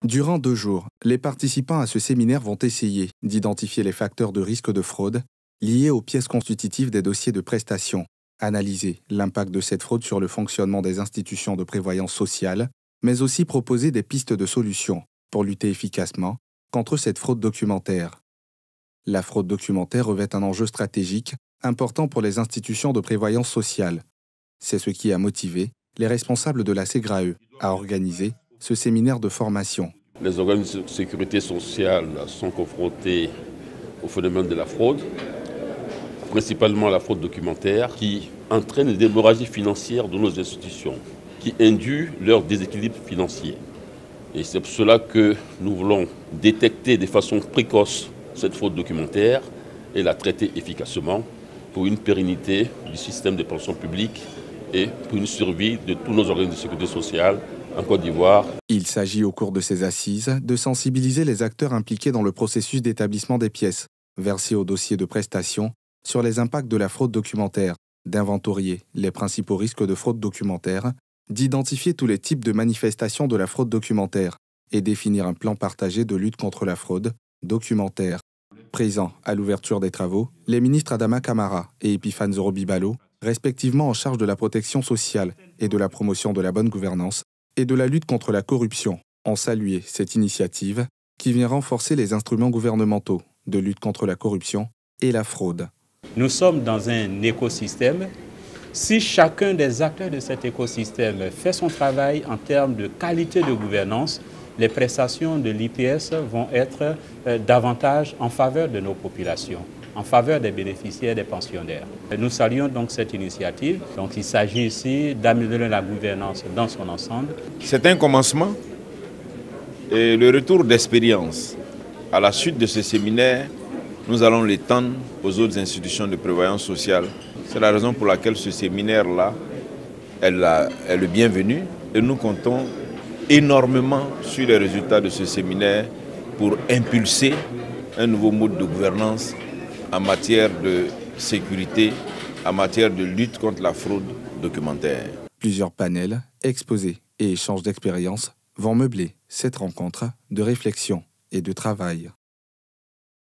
Durant 2 jours, les participants à ce séminaire vont essayer d'identifier les facteurs de risque de fraude liés aux pièces constitutives des dossiers de prestations, analyser l'impact de cette fraude sur le fonctionnement des institutions de prévoyance sociale, mais aussi proposer des pistes de solutions pour lutter efficacement contre cette fraude documentaire. La fraude documentaire revêt un enjeu stratégique important pour les institutions de prévoyance sociale. C'est ce qui a motivé les responsables de la SEGRAE à organiser ce séminaire de formation. Les organes de sécurité sociale sont confrontés au phénomène de la fraude, principalement la fraude documentaire, qui entraîne des hémorragies financières de nos institutions, qui induit leur déséquilibre financier. Et c'est pour cela que nous voulons détecter de façon précoce cette fraude documentaire et la traiter efficacement pour une pérennité du système de pension publique et pour une survie de tous nos organes de sécurité sociale en Côte d'Ivoire. Il s'agit au cours de ces assises de sensibiliser les acteurs impliqués dans le processus d'établissement des pièces versées au dossier de prestation sur les impacts de la fraude documentaire, d'inventorier les principaux risques de fraude documentaire, d'identifier tous les types de manifestations de la fraude documentaire et définir un plan partagé de lutte contre la fraude documentaire. Présents à l'ouverture des travaux, les ministres Adama Kamara et Epiphane Zoro-Bibalo, respectivement en charge de la protection sociale et de la promotion de la bonne gouvernance et de la lutte contre la corruption, ont salué cette initiative qui vient renforcer les instruments gouvernementaux de lutte contre la corruption et la fraude. Nous sommes dans un écosystème. Si chacun des acteurs de cet écosystème fait son travail en termes de qualité de gouvernance, les prestations de l'IPS vont être davantage en faveur de nos populations, en faveur des bénéficiaires, des pensionnaires. Nous saluons donc cette initiative. Donc il s'agit ici d'améliorer la gouvernance dans son ensemble. C'est un commencement et le retour d'expérience. À la suite de ce séminaire, nous allons l'étendre aux autres institutions de prévoyance sociale. C'est la raison pour laquelle ce séminaire-là est le bienvenu et nous comptons énormément sur les résultats de ce séminaire pour impulser un nouveau mode de gouvernance en matière de sécurité, en matière de lutte contre la fraude documentaire. Plusieurs panels, exposés et échanges d'expériences vont meubler cette rencontre de réflexion et de travail.